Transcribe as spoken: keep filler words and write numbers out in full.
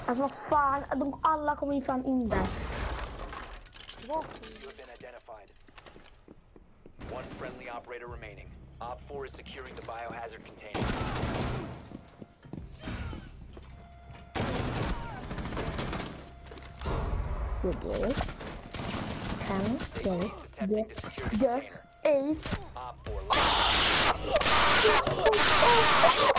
Alltså vad fan, de alla kommer ju fan in där. You have been identified. One friendly operator remaining. Op four is securing the biohazard container. Good day. Can Stay get attempting to secure the get container. ace. Op four left.